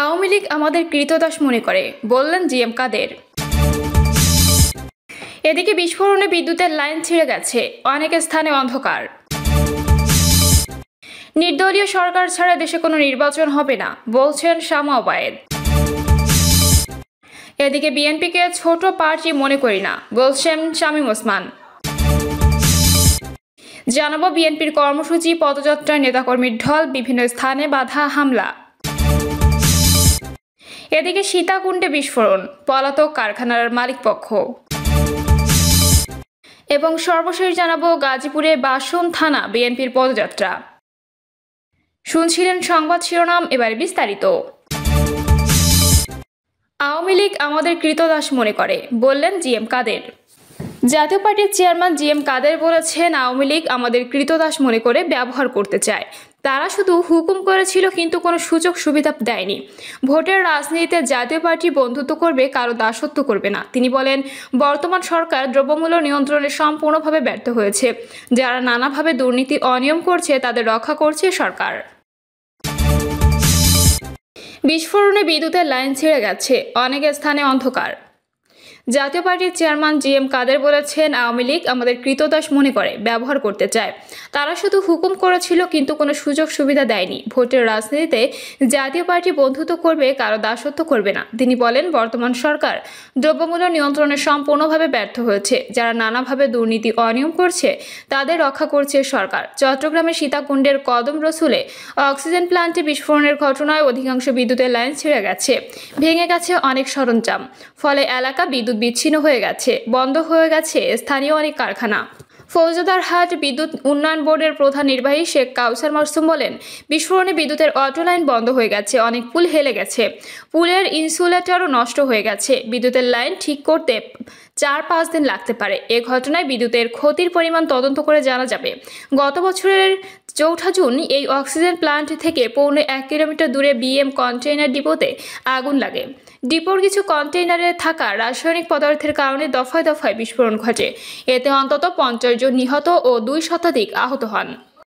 আওয়ামী লীগ আমাদের কৃতদাস মনে করে, বললেন জিএম কাদের। এদিকে বিস্ফোরণে বিদ্যুতের লাইন ছিঁড়ে গেছে, অনেক স্থানে অন্ধকার। নির্দলীয় সরকার ছাড়া দেশে কোনো নির্বাচন হবে না, বলছেন shomoy। এদিকে বিএনপিকে ছোট পার্টি মনে করি না, বলছেন শামীম ওসমান। জানাবো বিএনপির কর্মসূচি, পদযাত্রায় নেতাকর্মীর ঢল, বিভিন্ন স্থানে বাধা হামলা। এদিকে সীতাকুণ্ডে বিস্ফোরণ, পলাতক কারখানার মালিকপক্ষ। এবং সর্বশেষ জানাবো গাজীপুরে বাসন থানা বিএনপির পদযাত্রা। শুনছিলেন সংবাদ শিরোনাম, এবারে বিস্তারিত। আওয়ামী লীগ আমাদের কৃতদাস মনে করে, বললেন জিএম কাদের। জাতীয় পার্টির চেয়ারম্যান জিএম কাদের বলেছেন, আওয়ামী লীগ আমাদের কৃতদাস মনে করে ব্যবহার করতে চায়। তারা শুধু হুকুম করেছিল, কিন্তু কোনো সুযোগ সুবিধা দেয়নি। ভোটের রাজনীতিতে জাতীয় পার্টি বন্ধুত্ব করবে, কারো দাসত্ব করবে না। তিনি বলেন, বর্তমান সরকার দ্রব্যমূল্য নিয়ন্ত্রণে সম্পূর্ণভাবে ব্যর্থ হয়েছে। যারা নানাভাবে দুর্নীতি অনিয়ম করছে, তাদের রক্ষা করছে সরকার। বিস্ফোরণে বিদ্যুতের লাইন ছিঁড়ে গেছে, অনেক স্থানে অন্ধকার। জাতীয় পার্টির চেয়ারম্যান জিএম কাদের বলেছেন, আওয়ামী লীগ আমাদের কৃতদাস মনে করে ব্যবহার করতে চায়। তারা শুধু হুকুম করেছিল, কিন্তু কোনো সুযোগ সুবিধা দেয়নি। ভোটের রাজনীতিতে জাতীয় পার্টি বন্ধুত্ব করবে, কারো দাসত্ব করবে না। তিনি বলেন, বর্তমান সরকার দ্রব্যমূল্য নিয়ন্ত্রণে সম্পূর্ণভাবে ব্যর্থ হয়েছে। যারা নানাভাবে দুর্নীতি অনিয়ম করছে, তাদের রক্ষা করছে সরকার। চট্টগ্রামের সীতাকুণ্ডের কদম রসুলে অক্সিজেন প্ল্যান্টে বিস্ফোরণের ঘটনায় অধিকাংশ বিদ্যুতের লাইন ছিঁড়ে গেছে, ভেঙে গেছে অনেক সরঞ্জাম। ফলে এলাকা বিদ্যুৎ বিচ্ছিন্ন হয়ে গেছে, বন্ধ হয়ে গেছে স্থানীয় অনেক কারখানা। ফৌজদারহাট বিদ্যুৎ উন্নয়ন বোর্ডের প্রধান নির্বাহী শেখ কাউসার মাসুম বলেন, বিস্ফোরণে বিদ্যুতের অটো লাইন বন্ধ হয়ে গেছে, অনেক পুল হেলে গেছে, পুলের ইনসুলেটরও নষ্ট হয়ে গেছে। বিদ্যুতের লাইন ঠিক করতে 4-5 দিন লাগতে পারে। এ ঘটনায় বিদ্যুতের ক্ষতির পরিমাণ তদন্ত করে জানা যাবে। গত বছরের 4 জুন এই অক্সিজেন প্ল্যান্ট থেকে পৌনে 1 কিলোমিটার দূরে বিএম কন্টেইনার ডিপোতে আগুন লাগে। ডিপোর কিছু কন্টেইনারে থাকা রাসায়নিক পদার্থের কারণে দফায় দফায় বিস্ফোরণ ঘটে। এতে অন্তত 50 জন নিহত ও 2 শতাধিক আহত হন।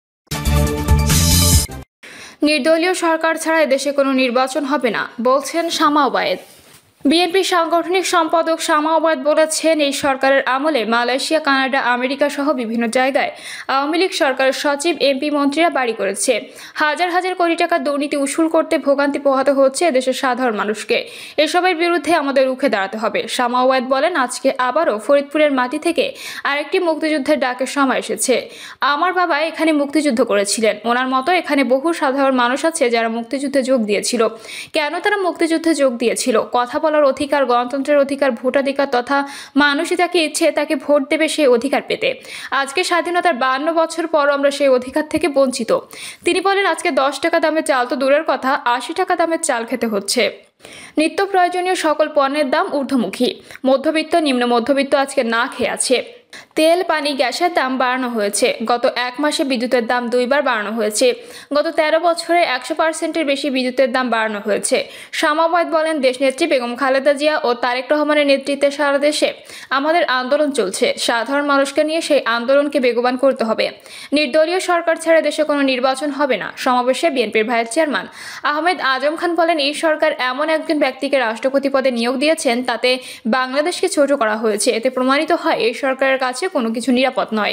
নির্দলীয় সরকার ছাড়া দেশে কোনো নির্বাচন হবে না, বলছেন shomoy। বিএনপির সাংগঠনিক সম্পাদক shomoy বলেছেন, এই সরকারের আমলে মালয়েশিয়া, কানাডা, আমেরিকা সহ বিভিন্ন জায়গায় আওয়ামী লীগ সরকারের সচিব, এমপি, মন্ত্রীরা বাড়ি করেছে। হাজার হাজার কোটি টাকা দুর্নীতি উসুল করতে ভোগান্তি পোহাতে হচ্ছে দেশের সাধারণ মানুষকে। এসবের বিরুদ্ধে আমাদের রুখে দাঁড়াতে হবে। shomoy বলেন, আজকে আবারও ফরিদপুরের মাটি থেকে আরেকটি মুক্তিযুদ্ধের ডাকের সময় এসেছে। আমার বাবা এখানে মুক্তিযুদ্ধ করেছিলেন। ওনার মতো এখানে বহু সাধারণ মানুষ আছে যারা মুক্তিযুদ্ধে যোগ দিয়েছিল। কেন তারা মুক্তিযুদ্ধে যোগ দিয়েছিল? কথা বলার অধিকার, গণতন্ত্রের অধিকার, ভোটাধিকার তথা মানুষই যাকে ইচ্ছে তাকে ভোট দেবে সেই অধিকার পেতে। আজকে স্বাধীনতার 52 বছর পরও আমরা সেই অধিকার থেকে বঞ্চিত। তিনি বলেন, আজকে 10 টাকা দামের চাল তো দূরের কথা, 80 টাকা দামের চাল খেতে হচ্ছে। নিত্য প্রয়োজনীয় সকল পণ্যের দাম ঊর্ধ্বমুখী। মধ্যবিত্ত, নিম্ন মধ্যবিত্ত আজকে না খেয়ে আছে। তেল, পানি, গ্যাসের দাম বাড়ানো হয়েছে। গত 1 মাসে বিদ্যুতের দাম 2 বার বাড়ানো হয়েছে। গত 13 বছরে 100%-এর বেশি বিদ্যুতের দাম বাড়ানো হয়েছে। shomoy বলেন, দেশনেত্রী বেগম খালেদা জিয়া ও তারেক রহমানের নেতৃত্বে সারা দেশে আমাদের আন্দোলন চলছে। সাধারণ মানুষকে নিয়ে সেই আন্দোলনকে বেগবান করতে হবে। নির্দলীয় সরকার ছাড়া দেশে কোনো নির্বাচন হবে না। সমাবেশে বিএনপির ভাইস চেয়ারম্যান আহমেদ আজম খান বলেন, এই সরকার এমন একজন ব্যক্তিকে রাষ্ট্রপতি পদে নিয়োগ দিয়েছেন, তাতে বাংলাদেশকে ছোট করা হয়েছে। এতে প্রমাণিত হয় এই সরকারের কাছে কোনো কিছু নিরাপদ নয়।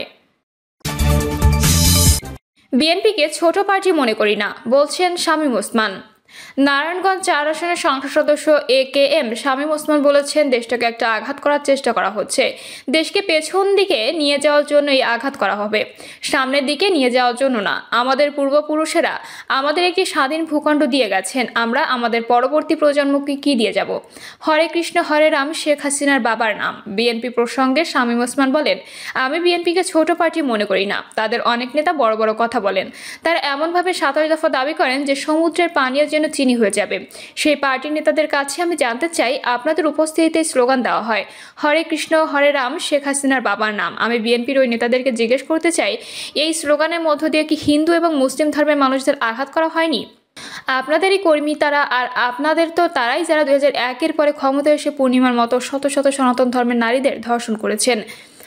বিএনপিকে ছোট পার্টি মনে করি না, বলছেন শামীম ওসমান। নারায়ণগঞ্জ 4 আসনের সংসদ সদস্য AKM শামীম ওসমান বলেছেন, দেশটাকে একটা আঘাত করার চেষ্টা করা হচ্ছে। দেশকে পেছন দিকে নিয়ে যাওয়ার জন্য এই আঘাত করা হবে, সামনের দিকে নিয়ে যাওয়ার জন্য না। আমাদের পূর্বপুরুষেরা আমাদের একটি স্বাধীন ভূখণ্ড দিয়ে গেছেন, আমরা আমাদের পরবর্তী প্রজন্মকে কি দিয়ে যাব? হরে কৃষ্ণ হরে রাম শেখ হাসিনার বাবার নাম। বিএনপি প্রসঙ্গে শামীম ওসমান বলেন, আমি বিএনপিকে ছোট পার্টি মনে করি না। তাদের অনেক নেতা বড় বড় কথা বলেন। তারা এমনভাবে 27 দফা দাবি করেন যে সমুদ্রের পানীয় যেন চিনি হয়ে যাবে। সেই পার্টির নেতাদের কাছে আমি জানতে চাই, আপনাদের উপস্থিতিতে স্লোগান দেওয়া হয় হরে কৃষ্ণ হরে রাম শেখ হাসিনার বাবার নাম। আমি বিএনপির ওই নেতাদেরকে জিজ্ঞেস করতে চাই, এই স্লোগানের মধ্য দিয়ে কি হিন্দু এবং মুসলিম ধর্মের মানুষদের আঘাত করা হয়নি? আপনাদেরই কর্মী তারা, আর আপনাদের তো তারাই যারা 2001-এর পরে ক্ষমতায় এসে পূর্ণিমার মতো শত শত সনাতন ধর্মের নারীদের ধর্ষণ করেছেন।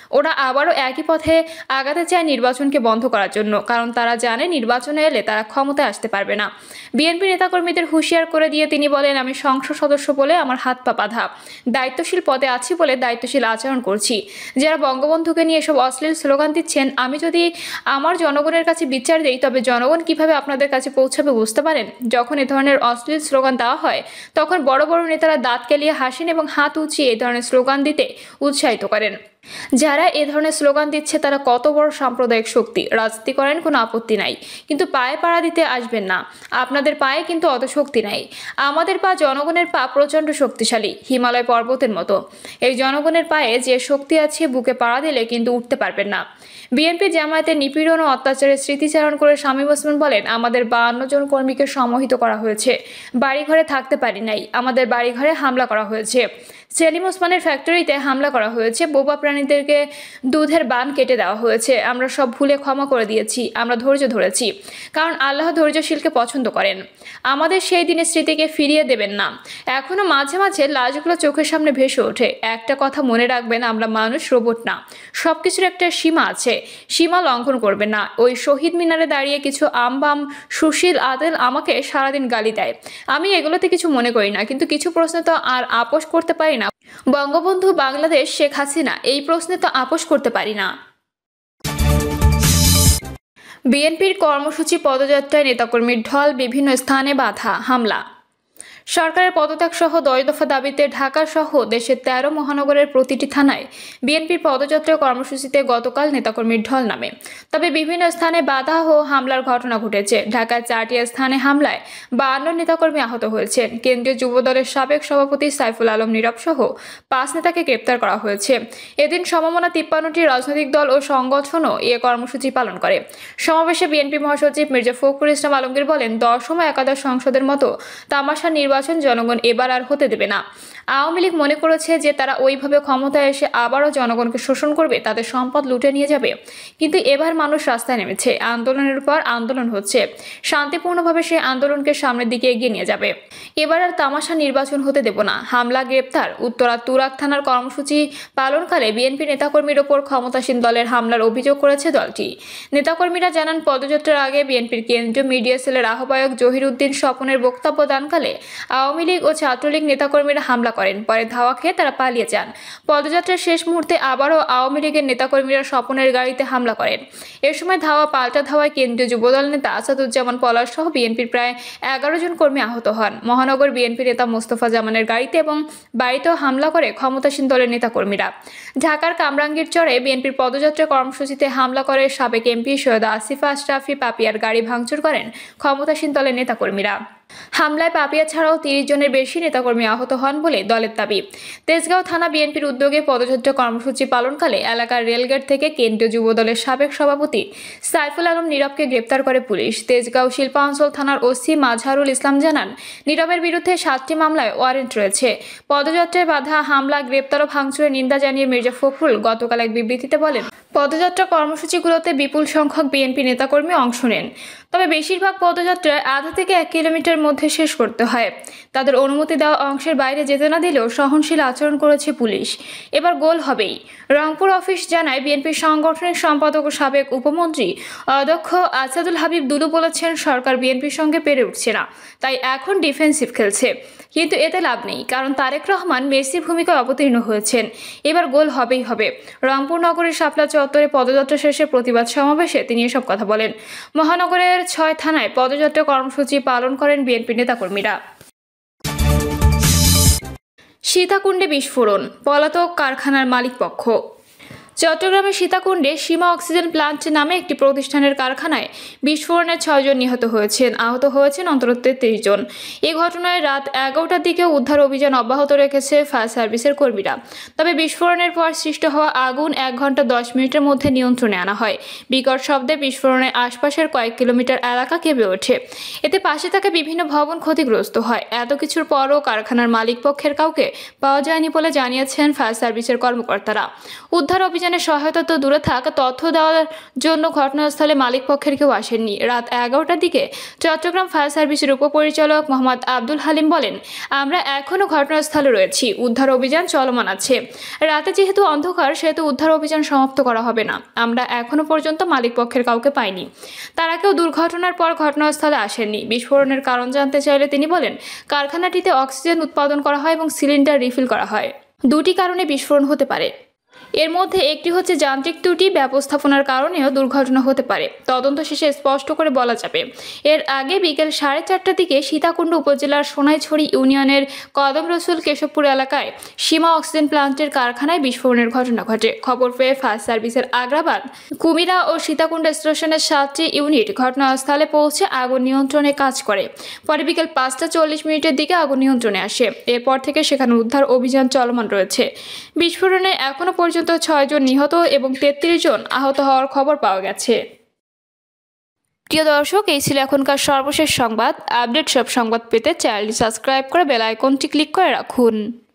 ওরা আবারও একই পথে আগাতে চায় নির্বাচনকে বন্ধ করার জন্য, কারণ তারা জানে নির্বাচনে এলে তারা ক্ষমতায় আসতে পারবে না। বিএনপি নেতাকর্মীদের হুঁশিয়ার করে দিয়ে তিনি বলেন, আমি সংসদ সদস্য বলে আমার হাত পা বাঁধা, দায়িত্বশীল পদে আছি বলে দায়িত্বশীল আচরণ করছি। যারা বঙ্গবন্ধুকে নিয়ে এসব অশ্লীল স্লোগান দিচ্ছেন, আমি যদি আমার জনগণের কাছে বিচার দেই তবে জনগণ কিভাবে আপনাদের কাছে পৌঁছাবে বুঝতে পারেন। যখন এ ধরনের অশ্লীল স্লোগান দেওয়া হয় তখন বড় বড় নেতারা দাঁত কেলিয়ে হাসেন এবং হাত উঁচিয়ে এই ধরনের স্লোগান দিতে উৎসাহিত করেন। যারা এ ধরনের স্লোগান দিচ্ছে তারা কত বড় সাম্প্রদায়িক শক্তি। রাজনীতি করেন, কোনো আপত্তি নাই, কিন্তু পায়ে পাড়া দিতে আসবেন না। আপনাদের পায়ে কিন্তু অত শক্তি নাই। আমাদের পা, জনগণের পা প্রচণ্ড শক্তিশালী, হিমালয় পর্বতের মতো। এই জনগণের পায়ে যে শক্তি আছে, বুকে পাড়া দিলে কিন্তু উঠতে পারবেন না। বিএনপি জামায়াতের নিপীড়ন ও অত্যাচারের স্মৃতিচারণ করে শামীম ওসমান বলেন, আমাদের 52 জন কর্মীকে সমাহিত করা হয়েছে, বাড়িঘরে থাকতে পারি নাই, আমাদের বাড়িঘরে হামলা করা হয়েছে, সেলিম ওসমানের ফ্যাক্টরিতে হামলা করা হয়েছে, বোবা প্রাণীদেরকে দুধের বান কেটে দেওয়া হয়েছে। আমরা সব ভুলে ক্ষমা করে দিয়েছি, আমরা ধৈর্য ধরেছি, কারণ আল্লাহ ধৈর্যশীলকে পছন্দ করেন। আমাদের সেই দিনের স্মৃতিকে ফিরিয়ে দেবেন না। এখনো মাঝে মাঝে লাশগুলো চোখের সামনে ভেসে ওঠে। একটা কথা মনে রাখবেন, আমরা মানুষ, রোবট না। সবকিছুর একটা সীমা আছে, সীমা লঙ্ঘন করবেন না। ওই শহীদ মিনারে দাঁড়িয়ে কিছু আমবাম সুশীল আদেল আমাকে সারাদিন গালি দেয়, আমি এগুলোতে কিছু মনে করি না, কিন্তু কিছু প্রশ্ন তো আর আপোষ করতে পারি না। বঙ্গবন্ধু, বাংলাদেশ, শেখ হাসিনা, এই প্রশ্নে তো আপোষ করতে পারি না। বিএনপির কর্মসূচি পদযাত্রায় নেতাকর্মীর ঢল, বিভিন্ন স্থানে বাধা, হামলা। সরকারের পদত্যাগ সহ 10 দফা দাবিতে ঢাকা সহ দেশের 13 মহানগরের প্রতিটি থানায় বিএনপির পদযাত্রা কর্মসূচিতে গতকাল নেতাকর্মীর ঢল নামে। তবে বিভিন্ন স্থানে বাধা ও হামলার ঘটনা ঘটেছে। ঢাকায় 4টি স্থানে হামলায় 52 নেতাকর্মী আহত হয়েছেন। কেন্দ্রীয় যুবদলের সাবেক সভাপতি সাইফুল আলম নীরব সহ 5 নেতাকে গ্রেপ্তার করা হয়েছে। এদিন সমমনা 53টি রাজনৈতিক দল ও সংগঠনও এ কর্মসূচি পালন করে। সমাবেশে বিএনপি মহাসচিব মির্জা ফখরুল ইসলাম আলমগীর বলেন, 10ম একাদশ সংসদের মতো তামাশা নির্বাচন জনগণ এবার আর হতে দেবে না। আওয়ামী লীগ মনে করেছে যে তারা ওইভাবে ক্ষমতায় এসে আবারও জনগণকে শোষণ করবে, তাদের সম্পদ লুটে নিয়ে যাবে। কিন্তু এবার মানুষ রাস্তায় নেমেছে, আন্দোলনের পর আন্দোলন হচ্ছে, শান্তিপূর্ণভাবে সেই আন্দোলনকে সামনের দিকে এগিয়ে নিয়ে যাবে। এবার আর তামাশা নির্বাচন হতে দেব না। হামলা, গ্রেপ্তার। উত্তরা তুরাগ থানার কর্মসূচি পালনকালে বিএনপি নেতাকর্মীর ওপর ক্ষমতাসীন দলের হামলার অভিযোগ করেছে দলটি। নেতাকর্মীরা জানান, পদযাত্রার আগে বিএনপির কেন্দ্রীয় মিডিয়া সেলের আহ্বায়ক জহির উদ্দিন স্বপনের বক্তব্য দানকালে আওয়ামী লীগ ও ছাত্রলীগ নেতাকর্মীরা হামলা করেন। পরে ধাওয়া খেয়ে তারা পালিয়ে যান। পদযাত্রার শেষ মুহূর্তে আবারও আওয়ামী লীগের নেতাকর্মীরা স্বপনের গাড়িতে হামলা করেন। এ সময় ধাওয়া পাল্টা ধাওয়ায় কেন্দ্রীয় যুবদল নেতা আসাদুজ্জামান পলাশ সহ বিএনপির প্রায় 11 জন কর্মী আহত হন। মহানগর বিএনপি নেতা মোস্তফা জামানের গাড়িতে এবং বাড়িতেও হামলা করে ক্ষমতাসীন দলের নেতাকর্মীরা। ঢাকার কামরাঙ্গীর চরে বিএনপির পদযাত্রা কর্মসূচিতে হামলা করে সাবেক এমপি সৈয়দা আসিফা আশরাফি পাপিয়ার গাড়ি ভাঙচুর করেন ক্ষমতাসীন দলের নেতাকর্মীরা। হামলায় পাপিয়া ছাড়াও 30 জনের বেশি নেতাকর্মী আহত হন বলে দলের দাবি। তেজগাঁও থানা বিএনপির উদ্যোগে পদযাত্রা কর্মসূচি পালনকালে এলাকার রেলগেট থেকে কেন্দ্রীয় যুবদলের সাবেক সভাপতি সাইফুল আলম নীরবকে গ্রেপ্তার করে পুলিশ। তেজগাঁও শিল্পাঞ্চল থানার ওসি মাজহারুল ইসলাম জানান, নীরবের বিরুদ্ধে 7টি মামলায় ওয়ারেন্ট রয়েছে। পদযাত্রায় বাধা, হামলা, গ্রেপ্তার ও ভাঙচুরের নিন্দা জানিয়ে মির্জা ফখরুল গতকাল এক বিবৃতিতে বলেন, পদযাত্রা কর্মসূচিগুলোতে বিপুল সংখ্যক বিএনপি নেতাকর্মী অংশ নেন, তবে বেশিরভাগ পদযাত্রায় আধা থেকে 1 কিলোমিটার মধ্যে শেষ করতে হয়। তাদের অনুমতি দেওয়া অংশের বাইরে যেতে না দিলেও সহনশীল আচরণ করেছে পুলিশ। এবার গোল হবেই। রংপুর অফিস জানায়, বিএনপির সাংগঠনিক সম্পাদক ও সাবেক উপমন্ত্রী অধ্যক্ষ আসাদুল হাবিব দুলু বলেছেন, সরকার বিএনপির সঙ্গে পেরে উঠছে না, তাই এখন ডিফেন্সিভ খেলছে। কিন্তু এতে লাভ নেই, কারণ তারেক রহমান মেসির ভূমিকায় অবতীর্ণ হয়েছেন। এবার গোল হবেই হবে। রংপুর নগরের শাপলা চত্বরে পদযাত্রা শেষে প্রতিবাদ সমাবেশে তিনি এসব কথা বলেন। মহানগরের 6 থানায় পদযাত্রা কর্মসূচি পালন করেন বিএনপি নেতাকর্মীরা। সীতাকুণ্ডে বিস্ফোরণ, পলাতক কারখানার মালিকপক্ষ। চট্টগ্রামের সীতাকুণ্ডে সীমা অক্সিজেন প্লান্ট নামে একটি প্রতিষ্ঠানের কারখানায় বিস্ফোরণে 6 জন নিহত হয়েছেন, আহত হয়েছেন অন্তত 33 জন। এই ঘটনায় রাত 11টার দিকে উদ্ধার অভিযান অব্যাহত রেখেছে ফায়ার সার্ভিসের কর্মীরা। তবে বিস্ফোরণের পর সৃষ্ট হওয়া আগুন 1 ঘন্টা 10 মিনিটের মধ্যে নিয়ন্ত্রণে আনা হয়। বিকট শব্দে বিস্ফোরণে আশপাশের কয়েক কিলোমিটার এলাকা কেঁপে ওঠে। এতে পাশে থাকা বিভিন্ন ভবন ক্ষতিগ্রস্ত হয়। এত কিছুর পরও কারখানার মালিকপক্ষের কাউকে পাওয়া যায়নি বলে জানিয়েছেন ফায়ার সার্ভিসের কর্মকর্তারা। উদ্ধার অভিযান অভিযানে সহায়তা তো দূরে থাক, তথ্য দেওয়ার জন্য ঘটনাস্থলে মালিক পক্ষের কেউ আসেননি। রাত 11টার দিকে চট্টগ্রাম ফায়ার সার্ভিসের উপপরিচালক মোহাম্মদ আব্দুল হালিম বলেন, আমরা এখনও ঘটনাস্থলে রয়েছি, উদ্ধার অভিযান চলমান আছে। রাতে যেহেতু অন্ধকার সেহেতু উদ্ধার অভিযান সমাপ্ত করা হবে না। আমরা এখনো পর্যন্ত মালিক পক্ষের কাউকে পাইনি। তারা কেউ দুর্ঘটনার পর ঘটনাস্থলে আসেননি। বিস্ফোরণের কারণ জানতে চাইলে তিনি বলেন, কারখানাটিতে অক্সিজেন উৎপাদন করা হয় এবং সিলিন্ডার রিফিল করা হয়। দুটি কারণে বিস্ফোরণ হতে পারে। এর মধ্যে একটি হচ্ছে যান্ত্রিক ত্রুটি, ব্যবস্থাপনার কারণেও দুর্ঘটনা হতে পারে। তদন্ত শেষে স্পষ্ট করে বলা যাবে। এর আগে বিকেল 4:30টার দিকে সীতাকুণ্ড উপজেলার সোনাইছড়ি ইউনিয়নের কদম রসুল কেশবপুর এলাকায় সীমা অক্সিজেন প্লান্টের কারখানায় বিস্ফোরণের ঘটনা ঘটে। খবর পেয়ে ফায়ার সার্ভিসের আগ্রাবাদ, কুমিরা ও সীতাকুণ্ড স্টেশনের 7টি ইউনিট ঘটনাস্থলে পৌঁছে আগুন নিয়ন্ত্রণে কাজ করে। পরে বিকেল 5:40 দিকে আগুন নিয়ন্ত্রণে আসে। এরপর থেকে সেখানে উদ্ধার অভিযান চলমান রয়েছে। বিস্ফোরণে এখনো পর্যন্ত 6 জন নিহত এবং 33 জন আহত হওয়ার খবর পাওয়া গেছে। প্রিয় দর্শক, এই ছিল এখনকার সর্বশেষ সংবাদ। আপডেট সব সংবাদ পেতে চ্যানেলটি সাবস্ক্রাইব করে বেল আইকনটি ক্লিক করে রাখুন।